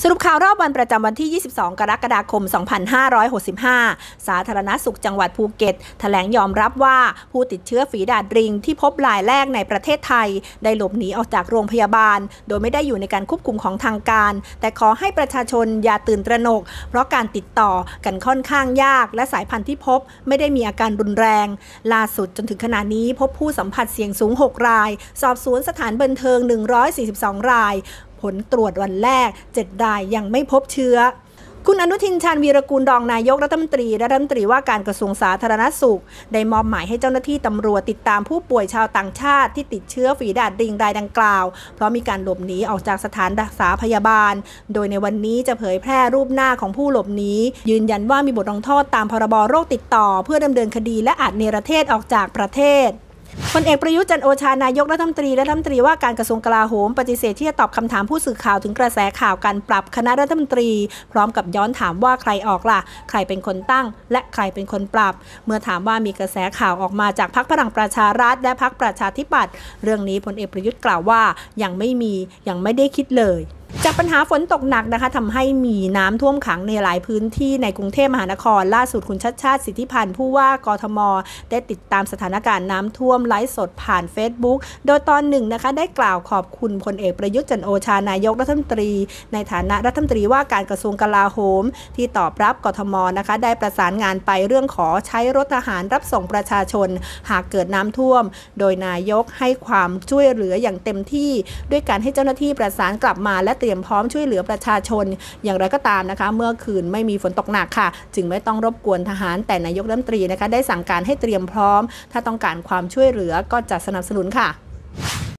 สรุปข่าวรอบวันประจำวันที่ 22 กรกฎาคม 2565 สาธารณสุขจังหวัดภูเก็ตแถลงยอมรับว่าผู้ติดเชื้อฝีดาษลิงที่พบรายแรกในประเทศไทยได้หลบหนีออกจากโรงพยาบาลโดยไม่ได้อยู่ในการควบคุมของทางการแต่ขอให้ประชาชนอย่าตื่นตระหนกเพราะการติดต่อกันค่อนข้างยากและสายพันธุ์ที่พบไม่ได้มีอาการรุนแรงล่าสุดจนถึงขณะนี้พบผู้สัมผัสเสี่ยงสูง 6 รายสอบสวนสถานบันเทิง 142 รายผลตรวจวันแรก 7 รายยังไม่พบเชื้อคุณอนุทิน ชาญวีรกูลรองนายกรัฐมนตรีและรัฐมนตรีว่าการกระทรวงสาธารณสุขได้มอบหมายให้เจ้าหน้าที่ตำรวจติดตามผู้ป่วยชาวต่างชาติที่ติดเชื้อฝีดาษลิงรายดังกล่าวเพราะมีการหลบหนีออกจากสถานรักษาพยาบาลโดยในวันนี้จะเผยแพร่รูปหน้าของผู้หลบหนียืนยันว่ามีบทลงโทษตามพรบโรคติดต่อเพื่อดำเนินคดีและอาจเนรเทศออกจากประเทศพลเอกประยุทธ์ จันทร์โอชานายกรัฐมนตรีและรัฐมนตรีว่าการกระทรวงกลาโหมปฏิเสธที่จะตอบคำถามผู้สื่อข่าวถึงกระแสข่าวการปรับคณะรัฐมนตรีพร้อมกับย้อนถามว่าใครออกล่ะใครเป็นคนตั้งและใครเป็นคนปรับเมื่อถามว่ามีกระแสข่าวออกมาจากพรรคพลังประชารัฐและพรรคประชาธิปัตย์เรื่องนี้พลเอกประยุทธ์กล่าวว่ายังไม่ได้คิดเลยจากปัญหาฝนตกหนักนะคะทำให้มีน้ำท่วมขังในหลายพื้นที่ในกรุงเทพมหานครล่าสุดคุณชัชชาติสิทธิพันธ์ผู้ว่ากทมได้ติดตามสถานการณ์น้ำท่วมไลฟ์สดผ่าน Facebook โดยตอนหนึ่งนะคะได้กล่าวขอบคุณพลเอกประยุทธ์ จันทร์โอชานายกรัฐมนตรีในฐานะรัฐมนตรีว่าการกระทรวงกลาโหมที่ตอบรับกทมนะคะได้ประสานงานไปเรื่องขอใช้รถทหารรับส่งประชาชนหากเกิดน้ำท่วมโดยนายกให้ความช่วยเหลืออย่างเต็มที่ด้วยการให้เจ้าหน้าที่ประสานกลับมาและเตรียมพร้อมช่วยเหลือประชาชนอย่างไรก็ตามนะคะเมื่อคืนไม่มีฝนตกหนักค่ะจึงไม่ต้องรบกวนทหารแต่นายกรัฐมนตรีนะคะได้สั่งการให้เตรียมพร้อมถ้าต้องการความช่วยเหลือก็จะสนับสนุนค่ะ